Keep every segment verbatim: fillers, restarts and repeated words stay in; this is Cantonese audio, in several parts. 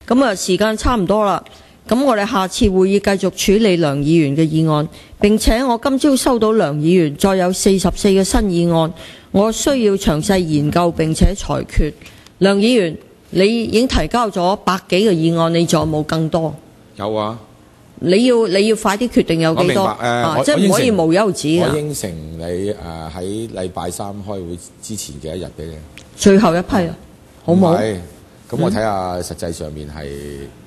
咁啊，時間差唔多啦。咁我哋下次會議繼續處理梁議員嘅議案，並且我今朝收到梁議員再有四十四個新議案，我需要詳細研究並且裁決。梁議員，你已經提交咗百幾個議案，你仲有冇更多？ 有啊。 你要你要快啲決定有幾多？ 我明白、呃啊、即係唔可以無休止嘅。 我應承你誒喺禮拜三開會之前嘅一日俾你。最後一批啊，好唔好？ 係，咁我睇下實際上面係誒。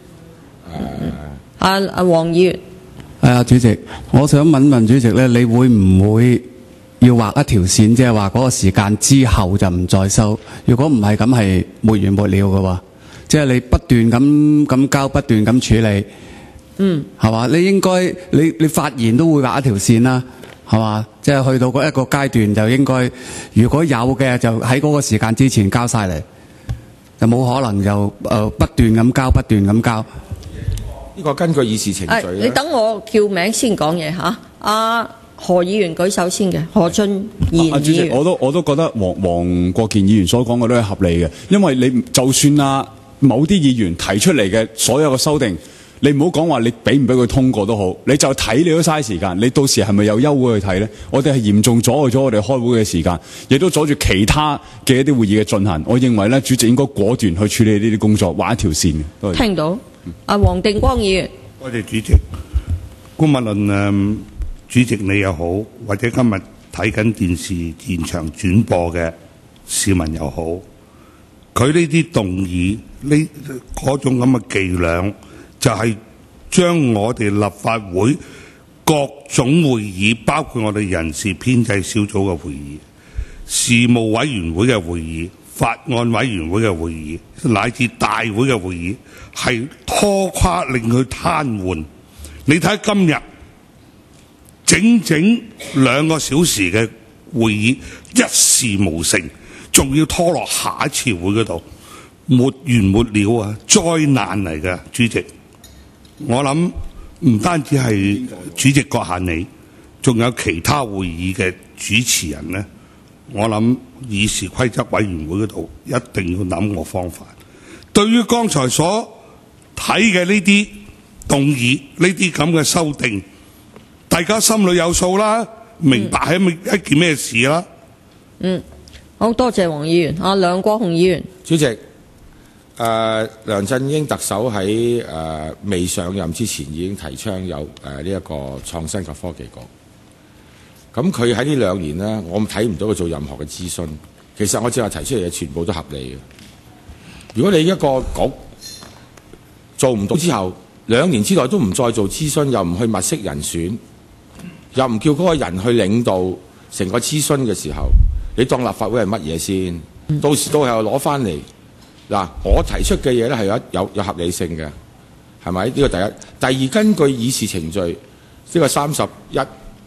阿阿黃議員， 係啊，主席，我想問問主席咧，你會唔會要畫一條線，即係話嗰個時間之後就唔再收？如果唔係咁，係沒完沒了嘅喎。即係你不斷咁咁交，不斷咁處理，嗯，係嘛？你應該你你發言都會畫一條線啦，係嘛？即係去到嗰一個階段就應該，如果有嘅就喺嗰個時間之前交晒嚟，就冇可能就誒、呃、不斷咁交，不斷咁交。 呢個根據議事程序、哎、 你等我叫名先講嘢嚇。阿、啊、何議員舉手先嘅，何俊賢議員。 啊、主席，我都我都覺得黃黃國健議員所講嘅都係合理嘅，因為你就算啊某啲議員提出嚟嘅所有嘅修訂，你唔好講話你俾唔俾佢通過都好，你就睇你都嘥時間。你到時係咪有休會去睇呢？我哋係嚴重阻礙咗我哋開會嘅時間，亦都阻住其他嘅一啲會議嘅進行。我認為咧，主席應該果斷去處理呢啲工作，畫一條線。多謝。 聽到。阿黃定光議員， 多謝主席。姑勿論誒，主席你又好，或者今日睇緊電視現場轉播嘅市民又好，佢呢啲動議呢嗰種咁嘅伎倆，就係將我哋立法會各種會議，包括我哋人事編制小組嘅會議、事務委員會嘅會議、法案委員會嘅會議，乃至大會嘅會議，係拖垮令佢癱瘓。你睇今日整整兩個小時嘅會議一事無成，仲要拖落下一次會嗰度，沒完沒了啊！災難嚟㗎，主席。我諗唔單止係主席閣下你，仲有其他會議嘅主持人呢。我諗議事規則委員會嗰度一定要諗個方法。對於剛才所睇嘅呢啲動議，呢啲咁嘅修訂，大家心裏有數啦，明白係一件咩事啦。 嗯，好多謝黃議員。阿梁國雄議員， 主席，誒、呃、梁振英特首喺誒、呃、未上任之前已經提倡有誒呢一個創新及科技局。咁佢喺呢兩年呢，我睇唔到佢做任何嘅諮詢。其實我正話提出嚟嘅全部都合理嘅。如果你一個局做唔到之後，兩年之內都唔再做諮詢，又唔去物色人選，又唔叫嗰個人去領導成個諮詢嘅時候，你當立法會係乜嘢先？嗯、到時到係攞翻嚟嗱，我提出嘅嘢咧係有有有合理性嘅，係咪？呢個第一。第二，根據議事程序，呢、呢個三十一。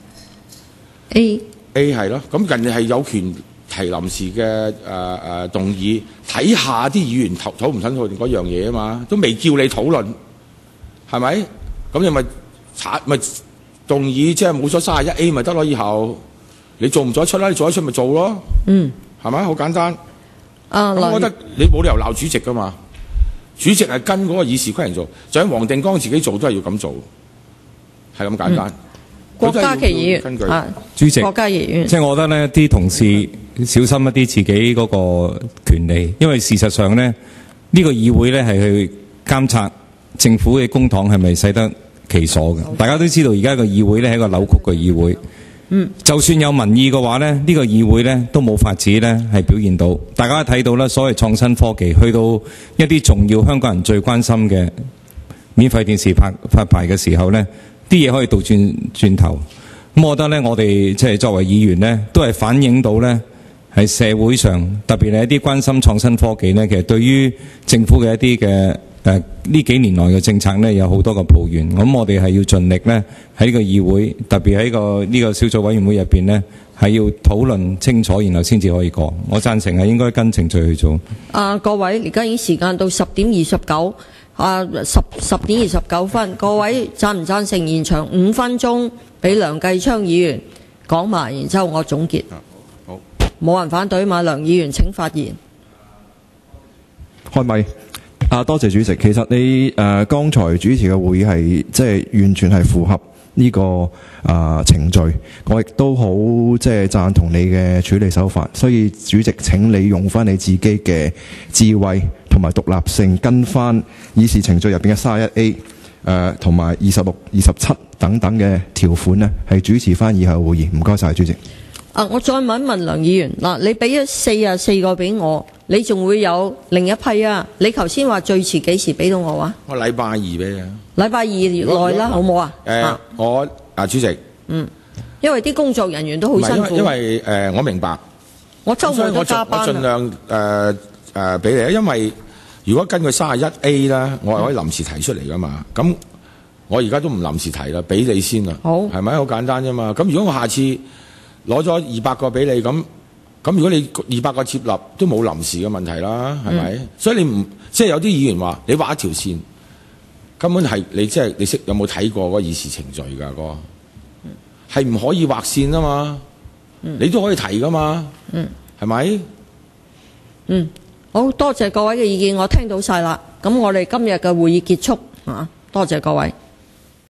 A A 係咯，咁人哋係有權提臨時嘅誒誒動議，睇下啲議員討討唔討論嗰樣嘢啊嘛，都未叫你討論，係咪？咁你咪查咪動議，即係冇咗三十一 A 咪得咯？以後你做唔做得出啦？你做得出咪做咯？嗯，係咪？好簡單。啊，咁我覺得你冇理由鬧主席噶嘛，主席係跟嗰個議事規程做，就算黃定光自己做都係要咁做，係咁簡單。嗯，郭家麒議員，啊， 主席， 郭家麒議員， 即係我覺得呢啲同事小心一啲自己嗰個權利，因為事實上呢，呢、呢個議會呢係去監察政府嘅公帑係咪使得其所嘅。大家都知道而家個議會呢係一個扭曲嘅議會。嗯，就算有民意嘅話呢，呢、呢個議會呢都冇法子呢係表現到。大家睇到啦，所謂創新科技去到一啲重要香港人最關心嘅免費電視發發牌嘅時候呢，啲嘢可以倒轉轉頭，咁我覺得呢，我哋即係作為議員呢，都係反映到呢，喺社會上，特別係一啲關心創新科技呢，其實對於政府嘅一啲嘅誒呢幾年來嘅政策呢，有好多個抱怨。咁我哋係要盡力呢，喺呢個議會，特別喺個呢個小組委員會入邊呢，係要討論清楚，然後先至可以過。我贊成係應該跟程序去做。 啊，各位，而家已經時間到十點二十九。啊，十十點二十九分，各位贊唔贊成延長五分鐘俾梁繼昌議員講埋，然之後我總結。 好， 冇人反對嘛？梁議員請發言。 開咪。 啊，多謝主席。其實你誒、呃、剛才主持嘅會議係即係完全係符合呢、這個啊、呃、程序，我亦都好即係贊同你嘅處理手法。所以主席請你用翻你自己嘅智慧同埋獨立性，跟翻議事程序入邊嘅三十一 A 誒同埋二十六、二十七等等嘅條款呢，係主持翻以後會議。唔該晒，主席。 啊！我再問一問梁議員嗱，你俾咗四啊四個俾我，你仲會有另一批啊？你頭先話最遲幾時俾到我話？ 我禮拜二俾你。 禮拜二內啦，好冇啊？ 誒、呃，我啊，主席， 嗯，因為啲工作人員都好辛苦。 因為誒、呃，我明白。 我週末都加班啊。 我盡量誒誒俾你啊，因為如果根據三十一 A 啦，我係可以臨時提出嚟噶嘛。咁、嗯、我而家都唔臨時提啦，俾你先啦。 好，係咪好簡單啫嘛？咁如果我下次攞咗二百個俾你，咁咁如果你二百個接納都冇臨時嘅問題啦，係咪、嗯？所以你唔即係有啲議員話你畫一條線，根本係你即係你識有冇睇過嗰個議事程序㗎？嗰個係唔可以畫線啊嘛、嗯？你都可以提㗎嘛？嗯，係咪？ 嗯，好多謝各位嘅意見，我聽到晒啦。咁我哋今日嘅會議結束啊，多謝各位。